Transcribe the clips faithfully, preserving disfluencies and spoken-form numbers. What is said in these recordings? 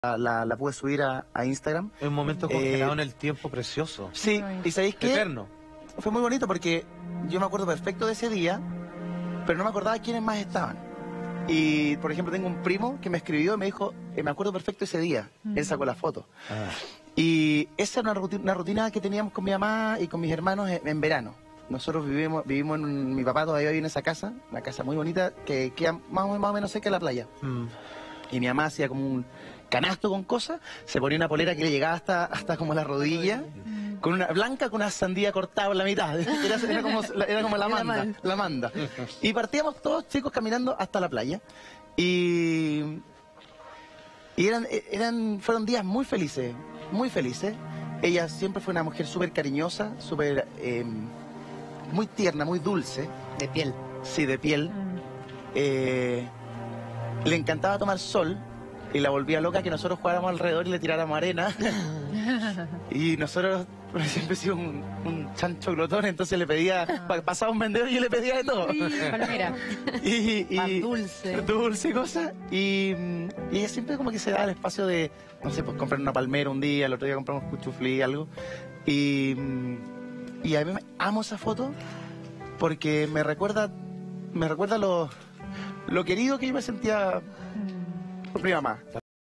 la, la, la pude subir a, a Instagram. Es un momento congelado Eh, en el tiempo precioso. Sí, ¿y sabéis qué? Eterno. Fue muy bonito porque yo me acuerdo perfecto de ese día, pero no me acordaba quiénes más estaban. Y, por ejemplo, tengo un primo que me escribió y me dijo, eh, me acuerdo perfecto ese día. Él sacó la foto. Ah. Y esa era una rutina, una rutina que teníamos con mi mamá y con mis hermanos en, en verano. Nosotros vivimos, vivimos en un- mi papá todavía vive en esa casa, una casa muy bonita que queda más o, más o menos cerca de la playa. Mm. Y mi mamá hacía como un canasto con cosas, se ponía una polera que le llegaba hasta, hasta como la rodilla, con una blanca con una sandía cortada por la mitad. Era, era como, era como la manda, la manda. Y partíamos todos chicos caminando hasta la playa. Y, y eran, eran, fueron días muy felices, muy felices. Ella siempre fue una mujer súper cariñosa, súper, eh, muy tierna, muy dulce. De piel. Sí, de piel. Eh, le encantaba tomar sol y la volvía loca que nosotros jugáramos alrededor y le tiráramos arena. Y nosotros siempre sido un, un chancho glotón, entonces le pedía, pa- pasaba un vendedor y yo le pedía de todo. Palmera. Y, y- Pan dulce. dulce y cosas. Y, y ella siempre como que se daba el espacio de, no sé, pues comprar una palmera un día, el otro día compramos cuchuflí, algo. Y, y a mí me amo esa foto porque me recuerda, me recuerda lo, lo querido que yo me sentía por mi mamá.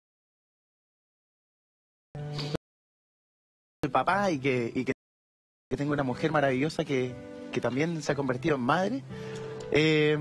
El papá y que, y que, que tengo una mujer maravillosa que, que también se ha convertido en madre. Eh,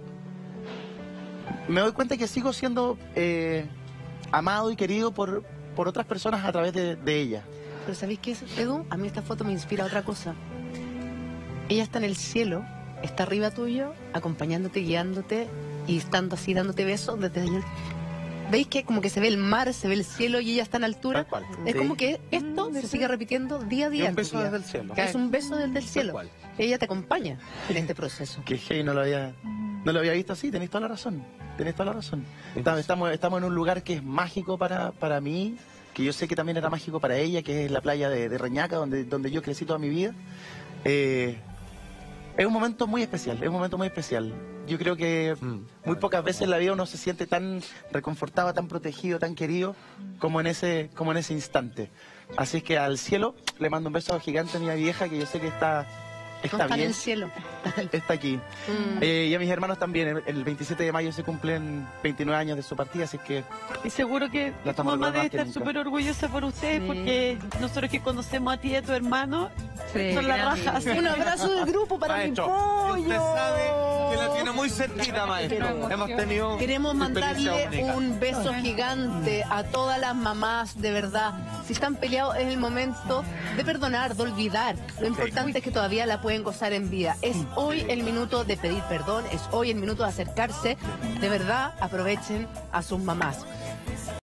me doy cuenta que sigo siendo eh, amado y querido por, por otras personas a través de, de ella. Pero ¿sabéis qué es, Edu? A mí esta foto me inspira a otra cosa. Ella está en el cielo, está arriba tuyo, acompañándote, guiándote y estando así, dándote besos desde allá. ¿Veis que como que se ve el mar, se ve el cielo y ella está en altura? Tal cual. Es Sí. como que esto se sigue repitiendo día a Y día. un en tu beso vida. desde el cielo. Es un beso desde el cielo. cual. Ella te acompaña en este proceso. Que hey, no lo había, no lo había visto así, tenéis toda la razón. Tenéis toda la razón. Estamos, estamos, estamos en un lugar que es mágico para, para mí, que yo sé que también era mágico para ella, que es la playa de, de Reñaca, donde, donde yo crecí toda mi vida. Eh, es un momento muy especial, es un momento muy especial. Yo creo que Mm. muy pocas veces en la vida uno se siente tan reconfortado, tan protegido, tan querido como en ese, como en ese instante. Así es que al cielo le mando un beso gigante a mi vieja, que yo sé que está, No está está en bien, el cielo. está aquí. Mm. Eh, y a mis hermanos también, el, el veintisiete de mayo se cumplen veintinueve años de su partida, así que Y seguro que La tu estamos mamá recordando debe más que estar nunca. súper orgullosa por ustedes, Sí. porque nosotros que conocemos a ti y a tu hermano, Sí, son la grande. raja. así. Un abrazo de grupo para mi Maestro, pollo. usted sabe que la tiene muy cerquita, maestro. Hemos tenido Queremos una experiencia mandarle única. un beso gigante a todas las mamás, de verdad. Si están peleados es el momento de perdonar, de olvidar. Lo importante es que todavía la pueden gozar en vida. Es hoy el minuto de pedir perdón, es hoy el minuto de acercarse. De verdad, aprovechen a sus mamás.